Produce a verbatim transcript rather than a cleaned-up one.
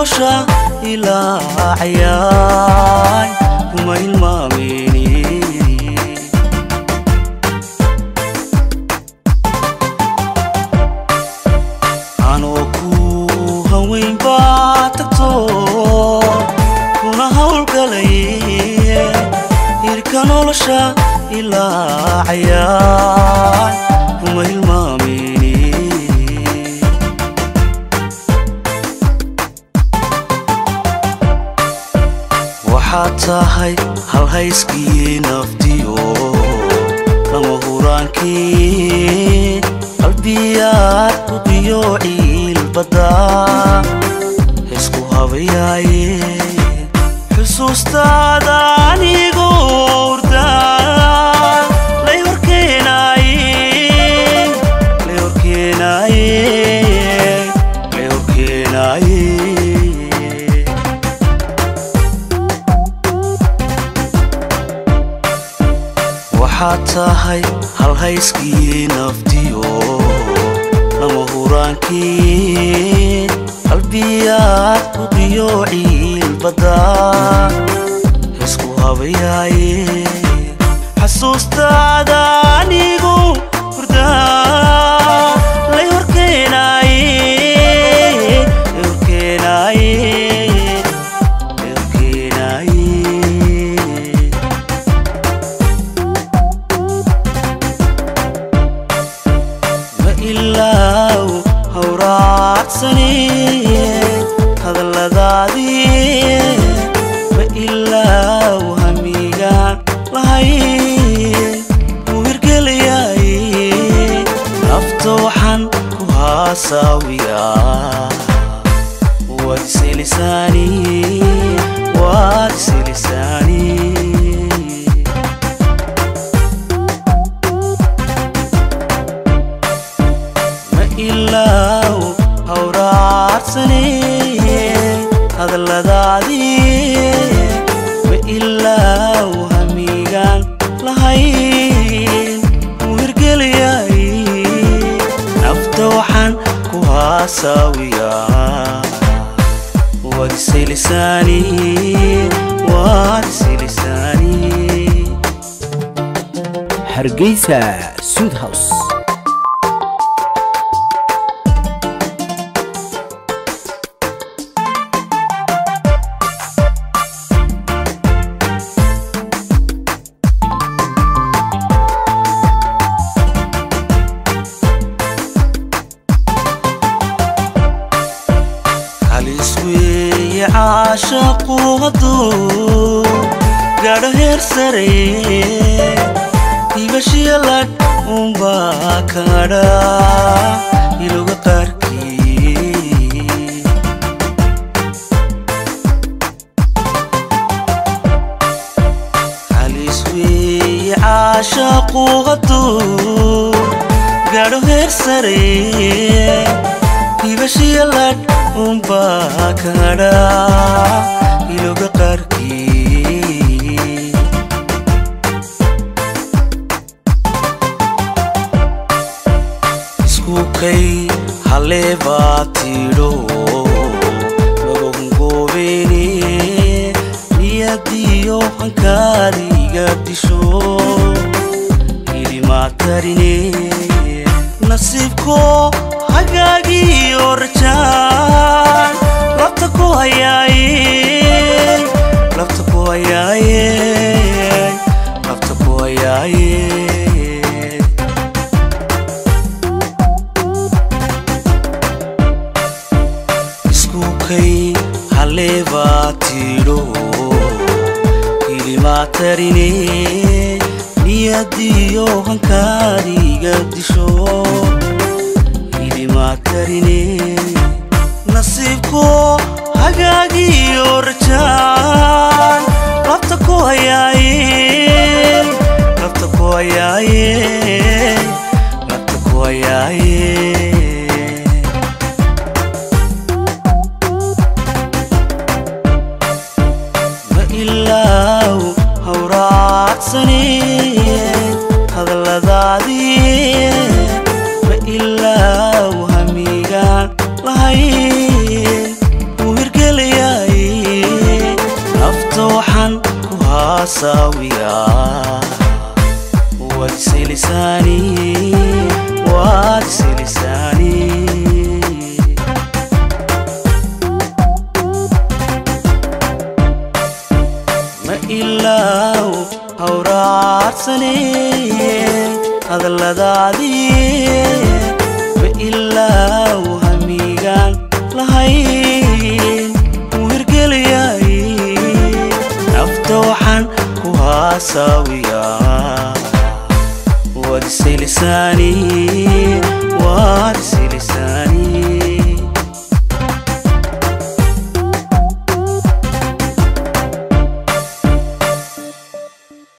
nolosha ilaa cayay kuma ilmaamini anoo ku haweyn baa tagto kuna hawlgalay irka nolosha ilaa cayay kuma ilmaamini tahay hal hayskii naftiyo lama huraankii qalbiyaad u diyo ciilbada isku habayaaye xusuustaada anigu urdaa lay horkeenaaye lay horkeenaaye lay horkeenaaye tahay hal hayskii naftiyo lama huraankii qalbiyaad u diyo ciilbada isku habayaaye xasuustaada anigu hurdaa lay horkeenaaye lay horkeenaaye lay horkeenaaye ilaw hawraacsani hadalladaadii ma ilaw hamigaan lahay u hirgelayaaye nafta waxaan ku haasaawiyaa waad iselisaani waad iselisaani ilaw hawraacsani hadalladaadii ma ilaw hamigaan lahayn u hirgelayaaye nafta waxaan ku haasaawiyaa waad iselisaani waad iselisaani Hargeysa Sud House عاشقو هدو قاعد هير سري يبشي لك ومباكرا يلوغ قاركي علي سوي عاشقو هدو قاعد هير سري يبشي لك ومباكرا يلوغ قاركي اسكوكي حليبا تيرو وغنغوبيني نياديو هنكاري قدشو إلي ما تريني نصيبكو حقاقي ورجان لفتكو هياي لفتكو هياي لفتكو هياي اسكوكي حليبا تيرو إلي ما تريني نياديو هنكاري قدشو ما كريني نصيبكو حقاقي ورجان لفتكو هياي لفتكو هياي لفتكو هياي ما إلاو هوراعسني هذا اللذاذي ما إلاو هميقان لهاي وهرقل هاساويا وادسي لساني وادسي لساني ما إلاو هورات سنين هذا اللذاذي ما إلاو هميغان لهين ويرقلياي نفتوحان كوهاساويا وادسي لساني وادسي لساني